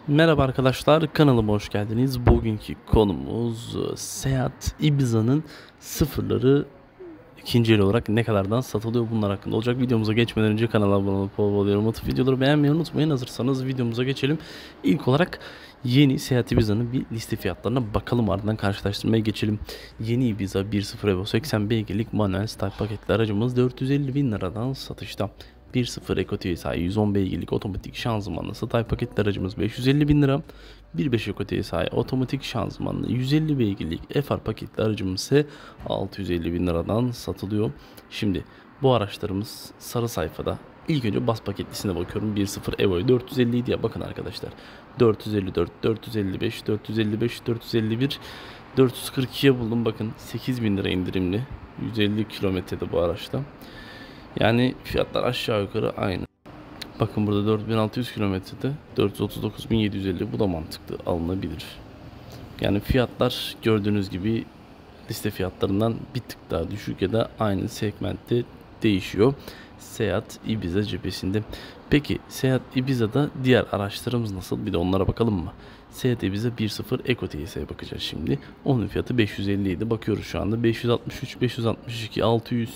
Merhaba arkadaşlar, kanalıma hoş geldiniz. Bugünkü konumuz Seat Ibiza'nın sıfırları ikinci el olarak ne kadardan satılıyor, bunlar hakkında olacak. Videomuza geçmeden önce kanala abone olup bol yorum atıp videoları beğenmeyi unutmayın. Hazırsanız videomuza geçelim. İlk olarak yeni Seat Ibiza'nın bir liste fiyatlarına bakalım, ardından karşılaştırmaya geçelim. Yeni Ibiza 1.0 Evo 80 beygirlik manuel start paketli aracımız 450 bin liradan satışta. 1.0 Eco TSI 110 beygirlik otomatik şanzımanlı satay paketli aracımız 550 bin lira. 1.5 Eco TSI otomatik şanzımanlı 150 beygirlik FR paketli aracımız ise 650 bin liradan satılıyor. Şimdi bu araçlarımız sarı sayfada. İlk önce bas paketlisine bakıyorum. 1.0 Evo'yu 450 diye bakın arkadaşlar. 454, 455, 455, 451, 442'ye buldum. Bakın 8 bin lira indirimli. 150 kilometrede bu araçta. Yani fiyatlar aşağı yukarı aynı. Bakın burada 4600 kilometrede 439.750, bu da mantıklı, alınabilir. Yani fiyatlar gördüğünüz gibi liste fiyatlarından bir tık daha düşük ya da aynı segmentte değişiyor Seat Ibiza cephesinde. Peki Seat Ibiza'da diğer araçlarımız nasıl? Bir de onlara bakalım mı? Seat Ibiza 1.0 Eco TSI'ye bakacağız şimdi. Onun fiyatı 557. Bakıyoruz şu anda 563, 562, 600,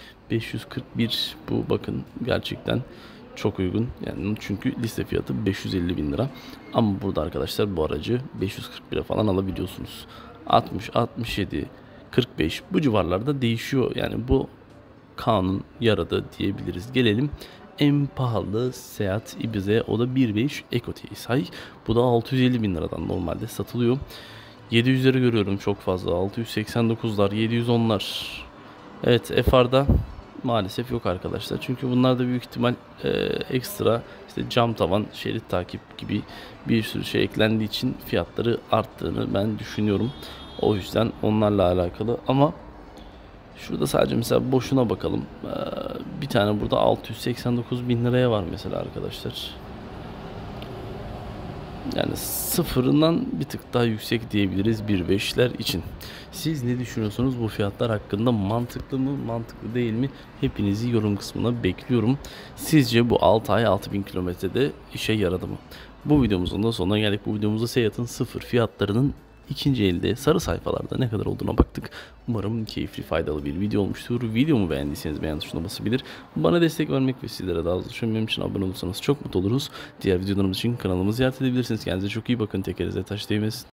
541. Bu bakın gerçekten çok uygun. Yani çünkü liste fiyatı 550 bin lira. Ama burada arkadaşlar bu aracı 541'e falan alabiliyorsunuz. 60, 67, 45 bu civarlarda değişiyor. Yani bu kanun yaradı diyebiliriz. Gelelim en pahalı Seat Ibiza'ya, o da 1.5 Eco TSI. Bu da 650 bin liradan normalde satılıyor. 700'leri görüyorum çok fazla. 689'lar, 710'lar. Evet, FR'da maalesef yok arkadaşlar. Çünkü bunlarda büyük ihtimal ekstra işte cam tavan, şerit takip gibi bir sürü şey eklendiği için fiyatları arttığını ben düşünüyorum. O yüzden onlarla alakalı. Ama şurada sadece mesela boşuna bakalım. Bir tane burada 689 bin liraya var mesela arkadaşlar. Yani sıfırından bir tık daha yüksek diyebiliriz 1.5'ler için. Siz ne düşünüyorsunuz bu fiyatlar hakkında? Mantıklı mı, mantıklı değil mi? Hepinizi yorum kısmına bekliyorum. Sizce bu 6 ay 6000 kilometrede işe yaradı mı? Bu videomuzun da sonuna geldik. Bu videomuzda Seat'ın sıfır fiyatlarının ikinci elde sarı sayfalarda ne kadar olduğuna baktık. Umarım keyifli, faydalı bir video olmuştur. Videomu beğendiyseniz beğen tuşuna basabilir. Bana destek vermek ve sizlere daha hızlı düşünmem için abone olursanız çok mutlu oluruz. Diğer videolarımız için kanalımızı ziyaret edebilirsiniz. Kendinize çok iyi bakın. Tekerinize taş değmesin.